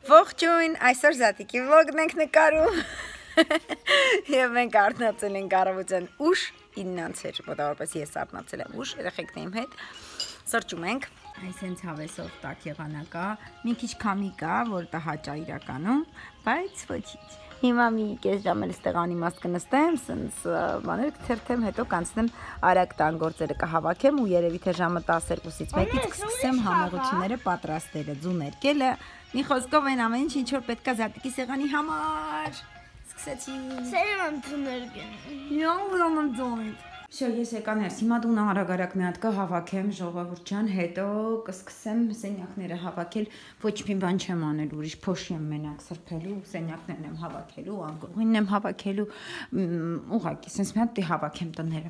Ողջույն, այսօր Զատիկի վլոգն ենք նկարում և մենք արթնացել ենք առավոտյան ուշ 9-ից էր, մոտավորապես ես արթնացել եմ ուշ, երեխեքն իմ հետ սրճում ենք այս հենց հավեսով տաք եղանակա, մի քիչ քամի կա, որ տհաճ է իրականում, բայց ոչինչ հիմա մի կես ժամ էլ ստեղ անիմաստ կնստեմ, սենց բաներ կթերթեմ, հետո կանցնեմ արագ տան գործերը կհավաքեմ ու երևի թե ժամը 12-ից 1-ից կսկսեմ համեղությունները պատրաստելը, ձուն ներկելը, մի խոսքով այն ամեն ինչ որ պետք է Զատիկի սեղանի համար։ Սկսեցի։ Սերեմ եմ ձուն ներկել։ Շո ես եկա ներս, հիմա դու արագ մի հատ կհավաքեմ ժողովուրդ ջան, հետո կսկսեմ սենյակները հավաքել, ոչ մի բան չեմ անել, ուրիշ փոշի եմ մենակ սրբելու, սենյակներն եմ հավաքելու, անգողինն եմ հավաքելու, ուղղակի sense մի հատ հավաքեմ տները։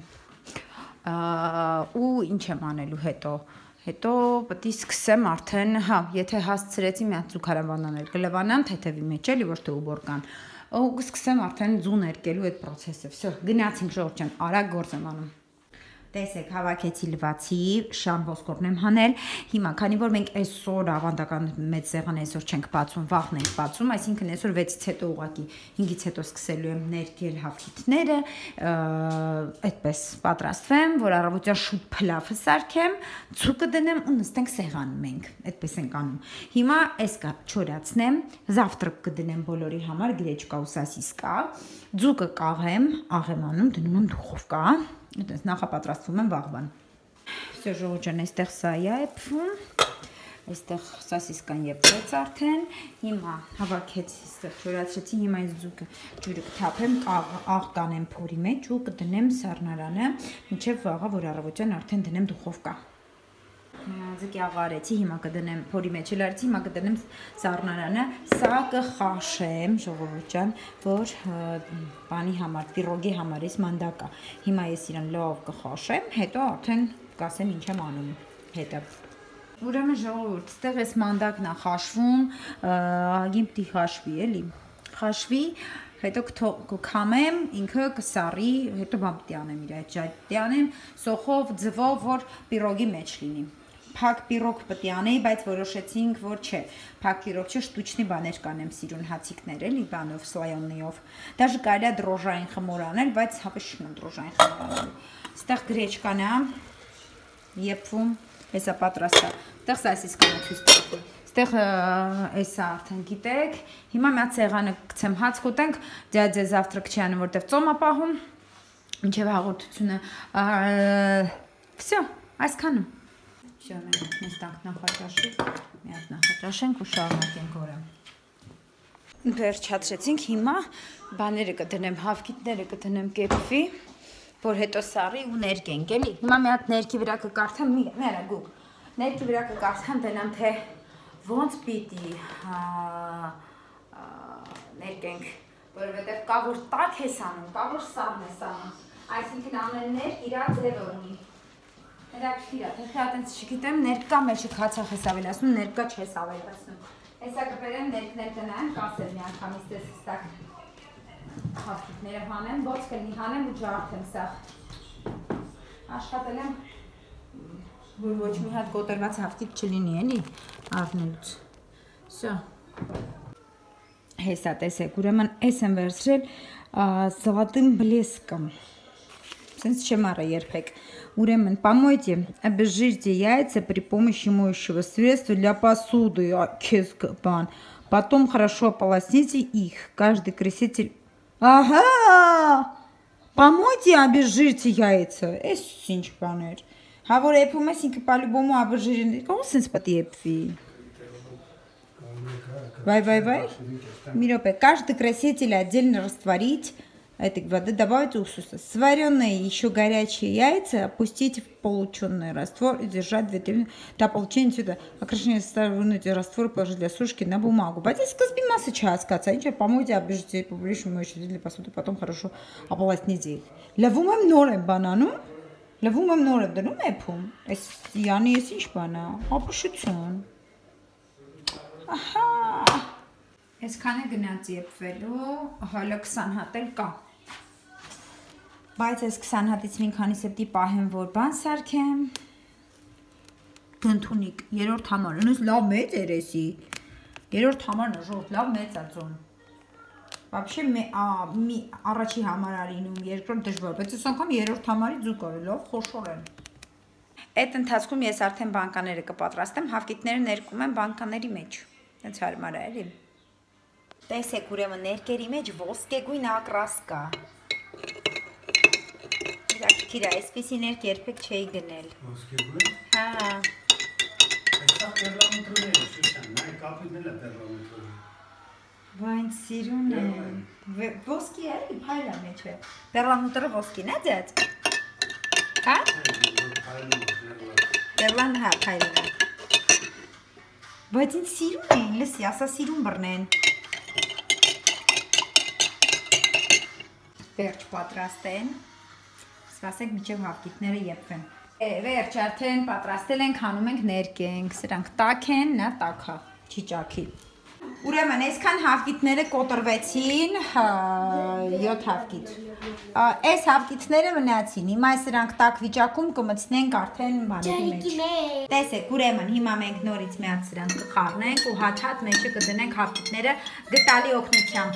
Ու ինչ եմ անելու հետո պետք է սկսեմ արդեն, հա, եթե հասցրեցի մի հատ զուգարաբանաներ կլվանան թեթևի մեջ էլի ոչ թե ուբորկան։ Ու կսկսեմ արդեն ձուն ներկելու այդ process-ը։ Всё, գնացինք ժողովուրդ ջան, արագ գործ եմ անում։ Տեսեք, հավաքեցի լվացի, շան ոսկորն եմ հանել։ Հիմա, քանի որ մենք այսօր ավանդական մեծ սեղան այսօր չենք բացում, վաղն ենք բացում, այսինքն այսօր 6-ից հետո ուղղակի 5-ից հետո սկսելու եմ ներկել հավքիթները, այդպես պատրաստվեմ, որ առավոտյան շուտ փլավը սարքեմ, ձուկը դնեմ ու նստենք սեղանում մենք, այդպես ենք անում։ Հիմա այս կա չորացնեմ, завтрак կդնեմ բոլորի համար, գրեչկա ու սասիսկա, ձուկը կաղեմ, աղեմանում դնում եմ դուխովկա։ Այդպես նախապատրաստվում եմ վաղվան։ Всё, ժողովուրդ ջան, այստեղ սա է եփվում։ Այստեղ սասիսկան եփվեց արդեն։ Հիմա հավաքեցի, այստեղ չորացրեցի, հիմա այս ձուկը ջուրը կթափեմ, աղ կանեմ փորի մեջ ու կդնեմ սառնարանը, մինչև վաղը, որ առավոտյան արդեն դնեմ դուխովկա։ Ձկի աղարեցի, հիմա կդնեմ փորի մեջ էլ արեցի, հիմա կդնեմ սառնարանը, սա կխաշեմ, ժողովուրդ ջան, որ բանի համար, պիրոգի համար էս մանդակա։ Հիմա ես իրան լավ կխաշեմ, հետո արդեն կասեմ ինչ եմ անում հետը։ Ուրեմն ժողովուրդ, ստեղ էս մանդակն է խաշվում, գիմպտի խաշվի էլի։ Խաշվի, հետո կքամեմ, ինքը կսառի, հետո բան պիտի անեմ իր այդ ջատի անեմ, սոխով, ձվով, որ պիրոգի մեջ լինի։ Փակ պիրոգ պետք է անեի, բայց որոշեցինք, որ չէ։ Փակ պիրոգ չէ, շտուչնի բաներ կանեմ, սիրուն հացիկներ էլի, բանով, սլայոնիով։ Դաժե կարելի է դրոժային խմոր անել, բայց հապեշ չունեմ դրոժային խմոր անել։ Ստեղ գրեչկան է, եփվում, հեսա պատրաստ է։ Ստեղ սասիսկան է ցույց տալու։ Ստեղ էսա արդեն գիտեք։ Հիմա մի հատ սեղանը գցեմ հաց խոտենք, ձյաձե завтрак չի անում, որտեվ ծոմ է պահում։ Ինչև հաղորդությունը։ Всё, այսքանը։ Всё, մենք նստանք նախաճաշի, մի հատ նախաճաշենք ու շարունակենք օրը։ Վերջացրեցինք, հիմա բաները կդնեմ, հավքիթները կդնեմ կեպվի, որ հետո սառի ու ներկենք, էլի։ Հիմա մի հատ ներքի վրա կկարդամ, ներա գուկ։ Ներքի վրա կկարդամ, դենամ թե ոնց պիտի ներկենք, որովհետև կա որ տաք ես անում, կա որ սառն ես անում, այսինքն ամեն ներք իր ձևը ունի։ Հետաքրքիր է, թե խիատենց չգիտեմ, ներկա մեջը քացախ ես ավելացնում, ներկա չես ավելացնում։ Հեսա կբերեմ ներքներ տնայեմ, կասեմ մի անգամից տես հստակ հավքիթները հանեմ, ոնց կլինի հանեմ ու ջարդեմ սաղ։ Աշխատել եմ, որ ոչ մի հատ կոտրված հավքիթ չլինի, էլի, առնելուց։ Всё։ Հեսա տեսեք, ուրեմն էս եմ վերցրել золотым блеском։ Սենց չեմ առա երբեք։ Ուրեմն, помойте, обезжирьте яйца при помощи моющего средства для посуды, кескбан. Потом хорошо ополосните их. Каждый краситель... Ага! Помойте, обезжирьте яйца. Էս ինչ բաներ։ Հա որ եփում ես ինքը по-любому обезжирен։ Ո՞նց սենց պետք է եփվի։ Вай. Մի րոպե, каждый краситель отдельно растворить. Этой воды добавить уксуса. Сваренные еще горячие яйца опустить в полученный раствор и держать 2-3 минуты. До получения цвета. Окрашение вынуть раствор, положить для сушки на бумагу. Батис казби масса час, каца. Ничего, помойте, обижите, побольше моющие для посуды, потом хорошо ополосните их. Лавумем норем банану. Лавумем норем, да ну мепум. Я не есть инш бана. Опушицун. Ահա։ Այսքանը գնաց եփվելու, հələ 20 հատ էլ կա։ Բայց այս 20 հատից մի քանիսը պիտի պահեմ, որ բան սարքեմ։ Գնթունիկ, երրորդ համար, ունես լավ մեծ էր էսի։ Երրորդ համարն ժողովուրդ լավ մեծ է ձոն։ Вообще առաջի համարարինում երկրորդ դժվար, բայց այս անգամ երրորդ համարի ձու կարել լավ խոշոր են։ Այդ ընթացքում ես արդեն բանկաները կպատրաստեմ, հավկիթները ներկում եմ բանկաների մեջ։ Հենց հարմար է, էլի։ Տեսեք, ուրեմն ներկերի մեջ ոսկեգույն ակրաս կա։ Իրաքիթիր է, այսպիսի ներկ երբեք չէի գնել։ Ոսկեգույն։ Հա։ Այստեղ պերլամետրոներ է, Շուշան, նայ կապիտն էլ է պերլամետրոներ։ Բայց սիրուն է։ Ոսկի է, փայլ է մեջ է։ Պերլամետրը ոսկին է ձեզ։ Հա։ Պերլան հա, փայլն է։ Բայց ինձ սիրուն են, լսի, ասա սիրուն բռնեն։ Վերջ պատրաստեն, սպասենք միջև հավկիթները եփվեն։ Վերջ արդեն պատրաստել ենք, հանում ենք ներկենք, սրանք տաք են, նա տաք է, չի ճաքի։ Ուրեմն այսքան հավկիթները կոտրվեցին, 7 հավկիթ։ Այս հավկիթները մնացին, հիմա սրանք տաք վիճակում կմցնենք արդեն բաների մեջ։ Տեսեք, ուրեմն հիմա մենք նորից միած սրանք կխառնենք ու հատ մեջը կդնենք հավկիթները գտալի օգնությամբ։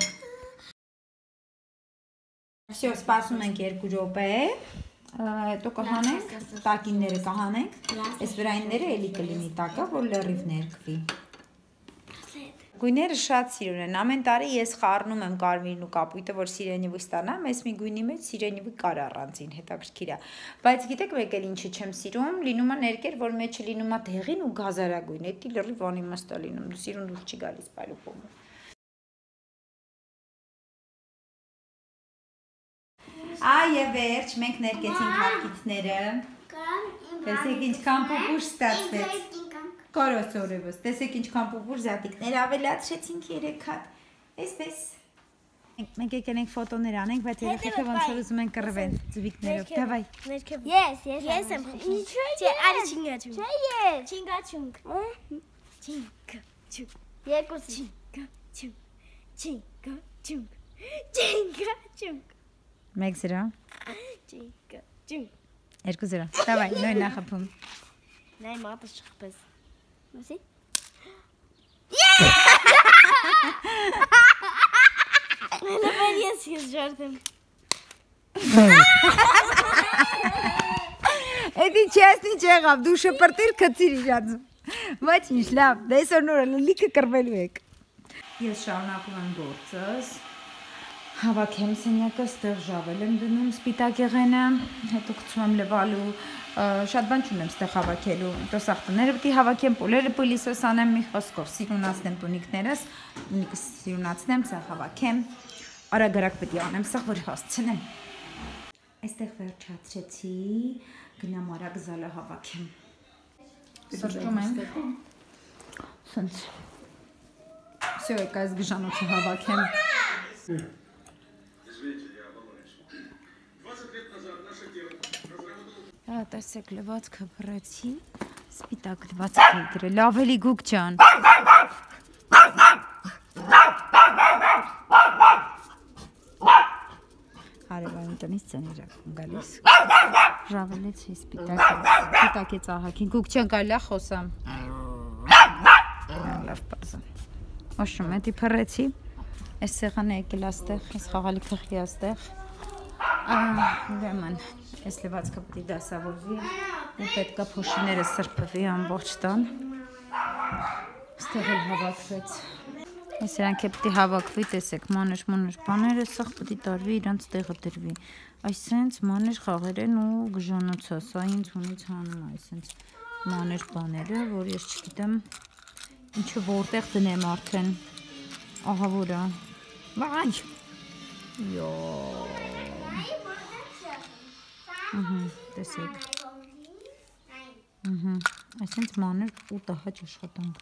Всё, սպասում ենք 2 րոպե, հետո կհանենք, տակինները կհանենք, այս վրայինները էլի կլինի տակը, որ լրիվ ներկվի։ Գույները շատ սիրուն են, ամեն տարի ես խառնում եմ կարմիրն ու կապույտը, որ սիրենիվույս ստանամ, այս մի գույնի մեջ սիրենիվույ կար առանձին, հետաքրքիր է։ Բայց գիտեք մեկ էլ ինչի չեմ սիրում, լինում է ներկեր, որ մեջը լինում է դեղին ու գազարագույն, էդի լրիվ անիմաստ է լինում, սիրուն դուրս չի գալիս պայլուպումը։ Այ վերջ, մենք ներկեցինք հավկիթները։ Տեսեք ինչքան պուպուր ստացվեց։ Կարոս օրևս, տեսեք ինչքան պուպուր զատիկներ ավելացրեցինք 3 հատ։ Այսպես։ Մենք եկել ենք ֆոտոներ անենք, բայց երեխեքը ոնց որ ուզում են կռվեն ձվիկներով։ Դավայ։ Ես եմ խփում։ Չէ, արի չինգաչունգ։ Չէ, ես։ Չինգաչունգ։ Չինգաչունգ։ Երկուսի։ Չինգաչունգ։ Չինգաչունգ։ 1-0։ Չինգաչունգ։ 2-0։ Դավայ, նույնն է խփում։ Նայ մատս չխփես։ Մոսի։ Լավ ես ժարդեմ։ Էդի չես ինչ եղավ, դու շպրտիր քծիր իրաձում։ Բայց ինչ լավ, դեսօր նորը լիքը կռվելու եք։ Ես շարունակում եմ գործս։ Հավաքեմ սենյակը, ստեղ ժավել եմ դնում սպիտակ եղենը, հետո գցում եմ լվալու, շատ բան չունեմ ստեղ հավաքելու, տոսախտները պետք է հավաքեմ, պոլերը պլիսոս անեմ մի խոսքով, սիրունացնեմ տունիկներս, տունիկս սիրունացնեմ, սա հավաքեմ, արագ-արագ պետք է անեմ, սա որ հասցնեմ։ Այստեղ վերջացրեցի, գնամ արագ զալը հավաքեմ։ Սրճում եմ։ Սենց։ Всё, եկա այս գժանոցը հավաքեմ։ Տեսեք լվացքը փռեցի, սպիտակ լվացք էի դրել, լավ էլի գուկ ջան։ Հարևանի տնից ծներ է գալիս։ Ժավելեցի սպիտակ է ծահակին, գուկ ջան գալի է խոսամ։ Լավ բազա։ Ոշում էդի փռեցի, այս սեղանը եկել աստեղ, այս խաղալիքը խի աստեղ։ Ուրեմն, այս լվացքը պետք է դասավորվի ու պետք է փոշիները սրբվի ամբողջ տան։ Ստեղ էլ հավաքվեց։ Այս իրանք է պետք է հավաքվի, տեսեք, մանր բաները, սաղ պետք է տարվի, իրանց տեղը դրվի։ Այսենց մանր խաղեր են ու գժանոցը, սա ինձ ունից հանում է, այսենց մանր բաները, որ ես չգիտեմ ինչը որտեղ դնեմ արդեն, ահա որա, վայ, տեսեք, այսենց մանր ու տհաճ աշխատանք,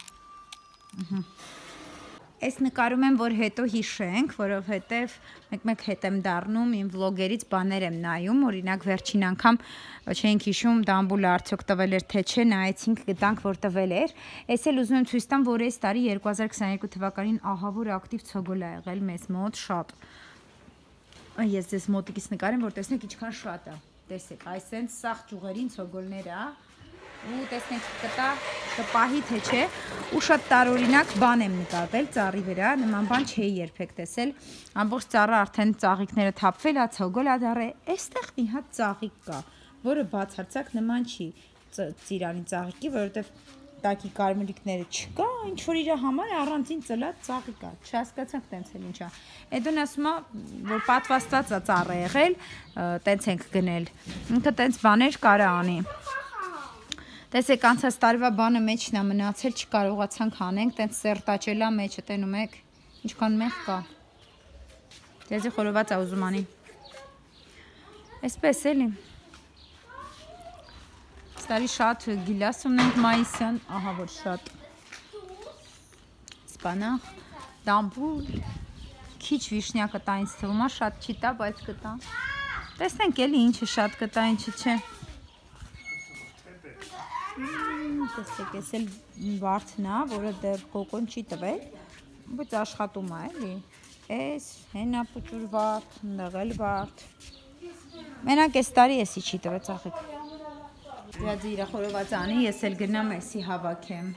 Այս նկարում եմ, որ հետո հիշենք, որովհետև մեկ հետ եմ դառնում, իմ վլոգերից բաներ եմ նայում, օրինակ վերջին անգամ չենք հիշում դամբուլը արդյոք տվել էր թե չէ, նայեցինք գտանք, որ տվել էր։ Այս էլ ուզում եմ ցույց տամ, որ այս տարի 2022 թվականին ահա որ ակտիվ ցոգոլ է եղել մեզ մոտ շատ։ Ես ձեզ մոտիկից նկարեմ, որ տեսնեք ինչքան շատ է։ Տեսեք, այսենց սաղ ճյուղերին ցոգոլներ է, ու տեսնենք կտա կպահի թե չէ ու շատ տարօրինակ բան եմ նկատել ծառի վրա նման բան չէի երբեք տեսել ամբողջ ծառը արդեն ծաղիկները թափվել ա ցոգոլադար է այստեղ մի հատ ծաղիկ կա որը բացարձակ նման չի ծիրանի ծաղիկի որովհետև տակի կարմիրիկները չկա ինչ որ իր համար առանձին ծլած ծաղիկ կա չհասկացանք տենց էլ ինչա Էդոն ասում է որ պատվաստած է ծառը եղել տենց ենք գնել ինքը տենց բաներ կարա անի Տեսեք անցած տարվա բանը մեջն է մնացել, չկարողացանք անենք, տենց սերտաճելա մեջը տենում եք, ինչքան մեղ կա։ Դեզի խորոված է ուզում անի։ Այսպես էլի։ Ստարի շատ գիլաս ունենք մայիսյան, ահա որ շատ։ Սպանախ, դամբուլ, քիչ վիշնյա կտա ինձ թվում է, շատ չի տա, բայց կտա։ Տեսնենք էլի ինչը շատ կտա, ինչը չէ։ Տեսեք, ես էլ վարդն է, որը դեռ կոկոն չի տվել, բայց աշխատում է, էլի, ես հենա պուճուր վարդ, ընդեղել վարդ, մենակ ես տարի եսի չի տվել ծաղիկ, դրածի իրա խորոված անի, ես էլ գնամ եսի հավաքեմ,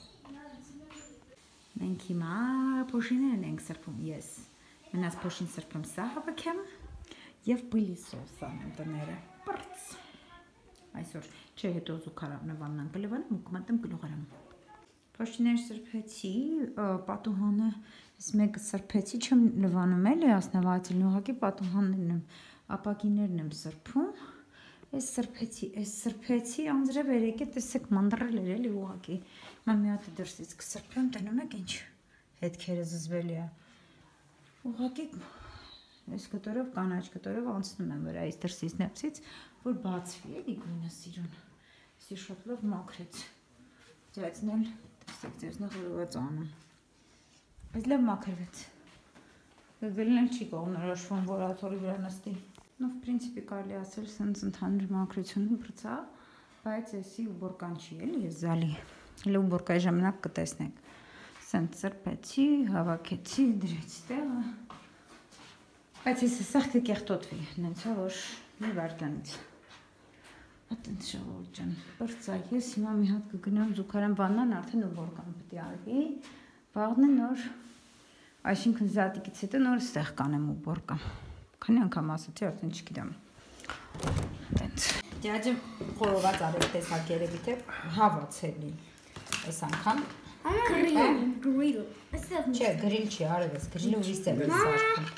մենք հիմա փոշիներն ենք սրբում, ես մնաց փոշին սրբում սա հավաքեմ և բլիսոս անեմ տները, պրծ Այսօր չէ հետո զուգարանավանն կլվանեմ ու կմտեմ գլուղարան։ Փոշիներ սրբեցի, պատուհանը ես մեկը սրբեցի, չեմ լվանում էլի ասնավայցել, ուղղակի պատուհաններն եմ, ապակիներն եմ սրբում։ Ես սրբեցի, անձրև երեկե տեսեք մանդռել էր էլի ուղղակի։ Մա մի հատ դրսից կսրբեմ, տենում եք ինչ հետքերը զզվելի է։ Ուղղակի Ես կտորով կանաչ կտորով անցնում եմ վրայից դրսից նեպսից, որ բացվի էլի գույնը սիրուն, սի շատ լավ մաքրեց, ձյացն էլ, տեսեք ձերսնը խորոված անում, բայց լավ մաքրվեց, դվելն էլ չի կողնորոշվում, որ աթորի վրա նստի, նով պրինցիպի կարելի ասել սենց ընդհանուր մաքրությունը բրծա, բայց եսի ուբորկան չի էլի ես զալի, հլը ուբորկայի ժամանակ կտեսնեք, սենց սրպեցի, հավաքեցի, դրեց տեղը, Բայց ես սաղ կկեղտոտվի, նենցա որ մի վարկանից, ատենց շաղոր ճան, բրծա, ես հիմա մի հատ կգնամ զուգարան բանան արդեն ու բորկան պտի արվի, վաղն է նոր, այսինքն զատիկից հետո նոր ստեղ կանեմ ու բորկան, քանի անգամ ասացի արդեն չգիտեմ, տենց, դյաջը խորոված արեք տեսակ երևի թե հավացելի, այս անգամ, Grill. Չէ, գրիլ չի, արև ես, գրիլը ուրիշ ձև ես սարքում։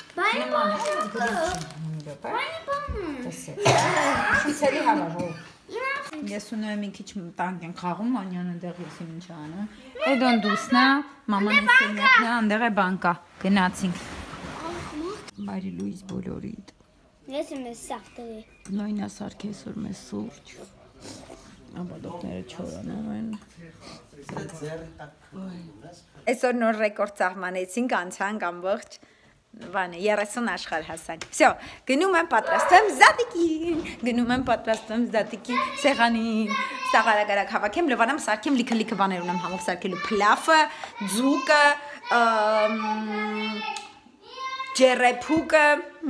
Շուցելի համար, ես ունեմ մի քիչ տանք են խաղում, անյանը դեղ ես իմ ինչ անում։ Էդոն դուսնա, մաման ես սենյակնա, անդեղ է բանկա, գնացինք։ Բայրի լույս բոլորիդ։ Ես եմ ես սաղտերի։ Նոյնա սարք եսօր մեզ սուրջ։ Ամբադողները չորանում են։ Այսօր նոր ռեկորդ ծաղմանեցինք, անցանք ամբողջ բանը 30 աշխարհ հասանք։ Всё, գնում եմ պատրաստեմ զատիկի սեղանին, սաղարագարակ հավաքեմ, լվանամ սարքեմ լիքը բաներ ունեմ համով սարքելու փլաֆը, ձուկը, ջերեփուկը,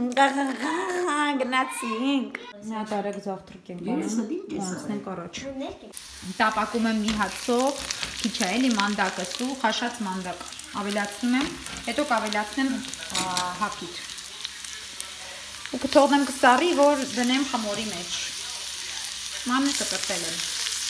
գնացինք։ Նա տարեք զավտրուկ ենք անում, անցնենք առաջ։ Տապակում եմ մի հատ սող, քիչ է էլի մանդակը սու, խաշած մանդակ ավելացնում եմ, հետո կավելացնեմ հապիտ։ Ու կթողնեմ կսարի, որ դնեմ խմորի մեջ։ Մանն կտրտել եմ։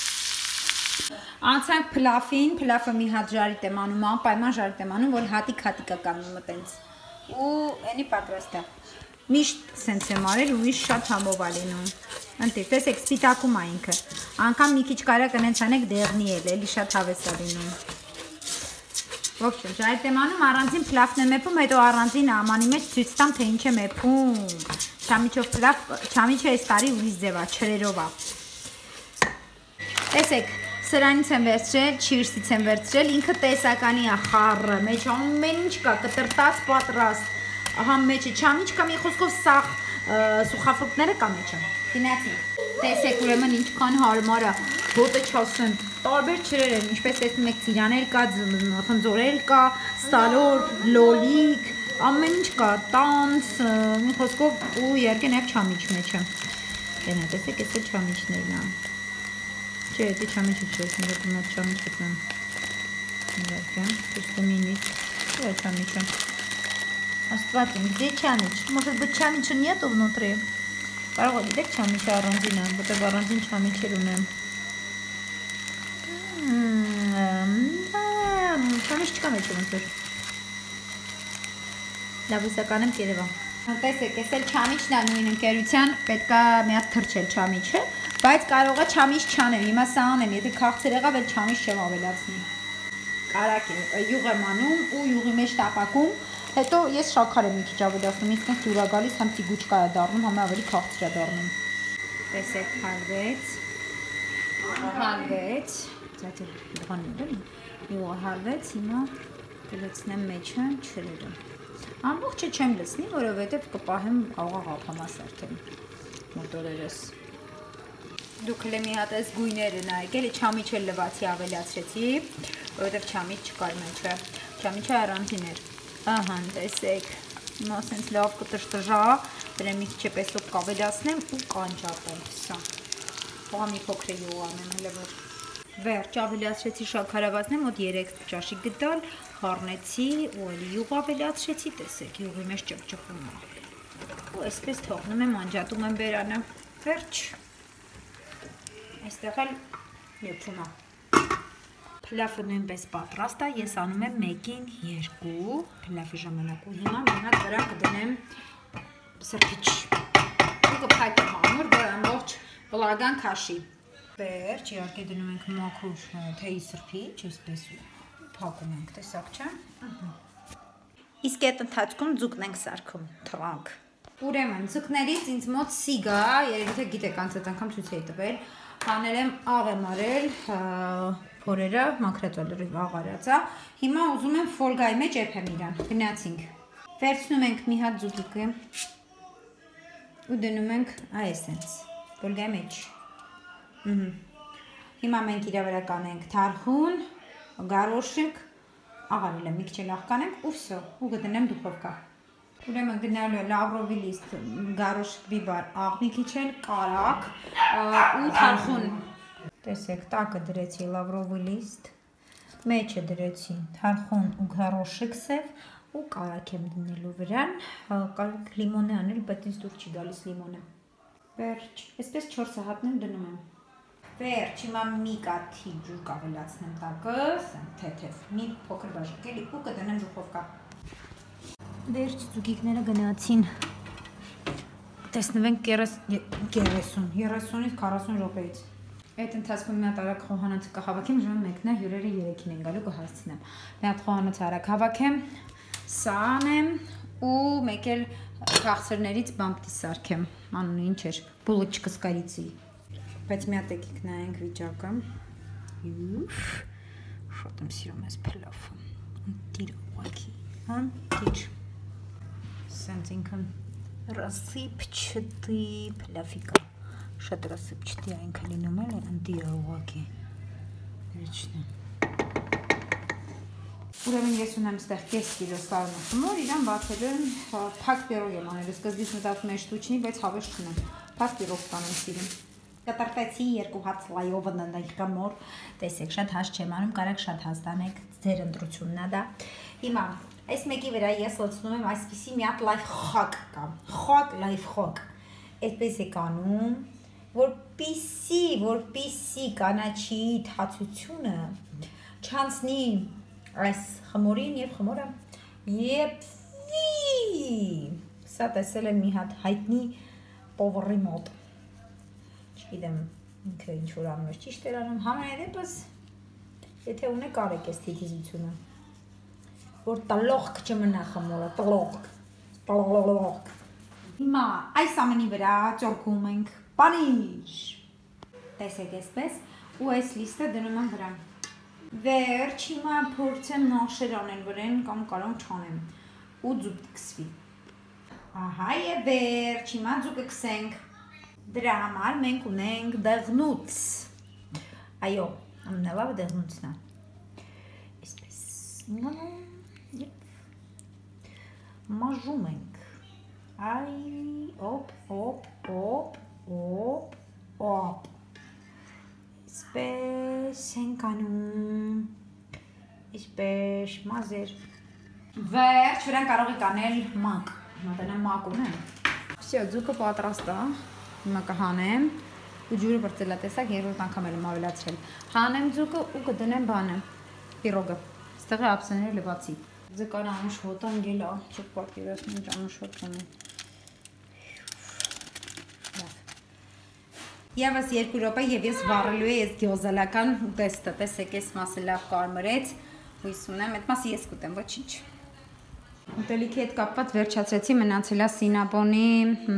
Անցանք փլաֆին, փլաֆը մի հատ ժարիտ եմ անում, անպայման ժարիտ եմ անում, որ հատիկ-հատիկը կանում մտենց։ Ու էնի պատրաստ է։ Միշտ սենց եմ արել ու միշտ շատ համով ա լինում։ Ընտիր, տեսեք, սպիտակում ա ինքը։ Անգամ մի քիչ կարա կնենց անեք դեղնի էլ, էլի շատ հավես ա լինում։ Ոբշեմ, ժայտ եմ անում, առանձին փլաֆն եմ եփում, հետո առանձին ամանի մեջ ցույց տամ, թե ինչ եմ եփում։ Չամիչով փլաֆ, չամիչը այս տարի ուրիշ ձև ա, չրերով ա։ Տեսեք, սրանից եմ վերցրել, չիրսից եմ վերցրել, ինքը տեսականի ա խառը, մեջ ամեն ինչ կա, կտրտած պատրաստ, ահա մեջը չամիչ կա, մի խոսքով սաղ սուխաֆրուկները կա մեջը, գնացինք, տեսեք ուրեմն ինչքան հարմար ա, ոտը չասեմ, տարբեր չրեր են, ինչպես տեսնում եք ծիրանել կա, խնձորել կա, սալոր, լոլիկ, ամեն ինչ կա, տանց, մի խոսքով ու երկե նաև չամիչ մեջը, տեսեք, ես էլ չամիչներն ա, Չէ, դե չամիչը չէ, ես ինձ չամիչ գտնեմ։ Իհարկե, просто минут. Что чамича? Աստված իմ, где чамич? Может быть, чамича нету внутри? Կարող է դեք չամիչը առանձին է, որտեղ առանձին չամիչեր ունեմ։ Չամիչ չկա մեջ ոնց որ։ Լավ ուսական եմ կերևա։ Տեսեք, ես էլ չամիչն է նույն ընկերության, պետքա մի հատ թրջել չամիչը, բայց կարող է չամիչ չանեմ, հիմա սա անեմ, եթե քաղցր եղավ, էլ չամիչ չեմ ավելացնի։ Կարակ է, յուղ եմ անում ու յուղի մեջ տապակում, հետո ես շաքար եմ մի քիչ ավելացնում, ինձ ջուր է գալիս, համ տիգուչկա է դառնում, համ ավելի քաղցր է դառնում։ Տեսեք, հալվեց, յուղը հալվեց, հիմա կլցնեմ մեջը չրերը։ Ամբողջը չեմ լցնի, որովհետև կպահեմ կարող աղափամաս արդեն մոտորերս։ Դուք էլ մի հատ այս գույները նայեք, էլի չամիչը լվացի ավելացրեցի, որովհետև չամիչ չկար մեջը, չամիչը առանձին էր։ Ահա, տեսեք, հիմա ասենց լավ կտրշտժա, դրա մի քիչ պես կավելացնեմ ու կանջատեմ, սա։ Հողա մի փոքր է յուղ անեմ, հələ որ վերջ ավելացրեցի շաքարավազնեմ, մոտ 3 ճաշիկ գդալ, խառնեցի ու էլի յուղ ավելացրեցի, տեսեք, յուղի մեջ ճպճպում է։ Ու այսպես թողնում եմ, անջատում եմ բերանը, վերջ։ Այստեղ էլ եփում է։ Փլավը նույնպես պատրաստ է, ես անում եմ 1-ին 2 փլավի ժամանակ ու հիմա մի հատ վրա կդնեմ սրբիչ։ Ու կփակեմ ամուր, որ ամբողջ բլագան քաշի։ Վերջ, իհարկե դնում ենք մաքուր թեյի սրբիչ, այսպես փակում ենք, տեսակ չէ։ Իսկ այդ ընթացքում ձուկն ենք սարքում, թռանք։ Ուրեմն, ձուկներից ինձ մոտ սիգա, երևի թե գիտեք, անց այդ անգամ ցույց էի տվել, հանել եմ աղ եմ արել, փորերը մաքրածալ լրիվ աղարած է։ Հիմա ուզում եմ ֆոլգայի մեջ եփեմ իրան։ Գնացինք։ Վերցնում ենք մի հատ ձուկիկը ու դնում ենք այսպես ֆոլգայի մեջ։ Հիմա մենք իրա վրա կանենք թարխուն, գարոշիկ, աղարել եմ, մի քիչ էլ աղ կանենք ու վсё, ու կդնեմ դուխովկա։ Ուրեմն գնալու է լավրովի լիստ, գարոշիկ բիբար, աղ մի քիչ էլ, կարակ ու թարխուն։ Տեսեք, տակը դրեցի լավրովի լիստ, մեջը դրեցի թարխուն ու գարոշիկ սև ու կարակ եմ դնելու վրան, կարող լիմոն է անել, բայց ինձ դուր չի գալիս լիմոնը։ Վերջ, այսպես 4 սահատն եմ դնում եմ։ Վերջ, հիմա մի կաթի ջուր կավելացնեմ տակը, թեթև, մի փոքր բաժակ էլի ու կդնեմ դուխովկա։ Վերջ, ձուկիկները գնացին։ Տեսնվենք 30-ից 40 րոպեից։ Այդ ընթացքում մի հատ արագ խոհանոցը կհավաքեմ, ժամը 1-ն է, հյուրերը 3-ին են գալու կհասցնեմ։ Մի հատ խոհանոց արագ հավաքեմ, սա անեմ ու մեկ էլ քաղցրներից բամպտի սարքեմ, անունը ինչ էր, բուլոչկա սկարիցի։ Բայց մի հատ եկեք նայենք վիճակը։ Շատ եմ սիրում ես փլավը։ Տիր ուղղակի, տիր։ Սենց ինքն ռասիպչտի փլավիկա։ Շատ ռասիպչտի այնքան լինում էլ ընտիր ուղղակի։ Վերջնեմ։ Ուրեմն ես ունեմ ստեղ կես կիլո սարունը խմոր, իրան բացելու եմ փակ պիրոգ եմ անել, սկզբից մտածում եմ շտուչնի, բայց հավես չունեմ, փակ պիրոգ կանեմ սիրում։ Կտրտեցի 2 հատ սլայով ննդայք խմոր, տեսեք, շատ հաս չեմ անում, կարեք շատ հաստանեք, ձեր ընտրությունն է դա։ Հիմա, այս մեկի վրա ես լցնում եմ այսպիսի մի հատ լայվ խակ կա, խակ, լայվ խակ, այդպես եք անում, որպիսի կանաչի թացությունը չանցնի այս խմորին և խմորը եփվի, սա տեսել եմ մի հատ հայտնի պովրի մոտ, չգիտեմ ինքը ինչ-որ անմեր ճիշտ էր անում, համենայդեպս, եթե ունեք արեք ես թիթիզությունը, որ տլողք չմնա խմորը, տլողք, հիմա այս ամենի վրա ճորքում ենք պանիր, տեսեք այսպես, ու այս լիստը դնում եմ վրա, վերջ հիմա փորձեմ նաշեր անել վրեն կամ կարող չանեմ ու ձուկ կսվի, ահա և վերջ հիմա ձուկը կսենք, դրա համար մենք ունենք դեղնուց, այո, ամենալավը դեղնուցն է, այսպես մաժում ենք, այ, օպ, Այսպես ենք անում։ Այսպես մազեր։ Վերջ, վրան կարող եք անել մակ։ Մատենեմ մակ ունեմ։ Всё, ձուկը պատրաստ է։ Հիմա կհանեմ ու ջուրը բրծելա, տեսակ, երրորդ անգամ եմ ավելացրել։ Հանեմ ձուկը ու կդնեմ բանը, պիրոգը։ Այստեղ է ափսեները լվացի։ Ձկանը անշոտ անգել է, չեք պատկերացնում ինչ անշոտ ունի։ Եվս 2 րոպե եւ ես վառելու եմ այս գյոզալական ուտեստը, տեսեք, այս մասը լավ կարմրեց, հույս ունեմ, այդ մասը ես կուտեմ, ոչինչ։ Ուտելիքի հետ կապված վերջացրեցի, մնացել է սինապոնի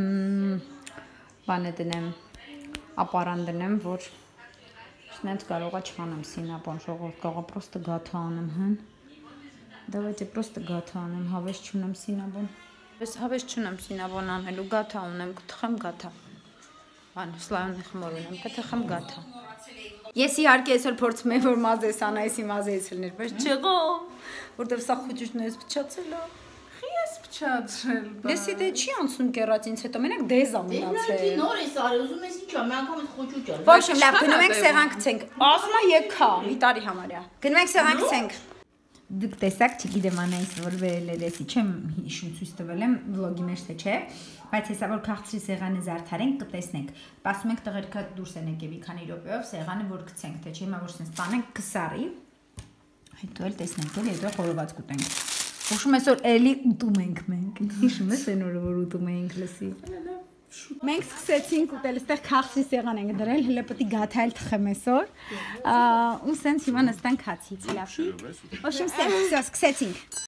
բանը դնեմ, ապարան դնեմ, որ շնենց կարող է չանեմ սինապոն, ժողովուրդ կարող պրոստը գաթա անեմ, հն։ Давайте просто գաթա անեմ, հավես չունեմ սինապոն։ Հավես չունեմ սինապոն անելու, գաթա ունեմ, կթխեմ գաթա։ Բան, սլայոնի խմոր ունեմ, կթխեմ գաթա։ Ես իհարկե այսօր փորձում եմ, որ մազես անայսի մազես լներ, բայց չեղով, որտև սա խուճուճն ես փչացել է։ Ես փչացրել։ Լեսի դե չի անցնում կերած ինձ հետո, մենակ դեզ ա մնացել։ Դե նոր ես արել, ուզում ես ինչա, մի անգամ այդ խոճուճ ալ։ Ոչ, լավ, գնում ենք սեղան գցենք։ Ասма եկա, մի տարի համարյա։ Գնում ենք սեղան գցենք։ Դուք տեսակ, չգիտեմ անայս, որ վերել է լեսի, չեմ հիշում ցույց տվել եմ վլոգի մեջ թե չէ, բայց հեսա որ քաղցրի սեղանը զարդարենք, կտեսնենք։ Սպասում ենք տղերքը դուրս են եկել մի քանի րոպեով սեղանը որ գցենք, թե չէ հիմա որ սենց տանենք կսարի։ Հետո էլ տեսնենք, էլ հետո խորոված կուտենք։ Ուշում ես որ էլի ուտում ենք մենք։ Հիշում ես այն օրը որ ուտում էինք լսի։ Մենք սկսեցինք ուտել, այստեղ քաղցրի սեղան ենք դրել, հələ պետք է գաթայել թխեմ այսօր։ Ու սենց հիմա նստանք հացից, լավ։ Ոչինչ, սկսեցինք։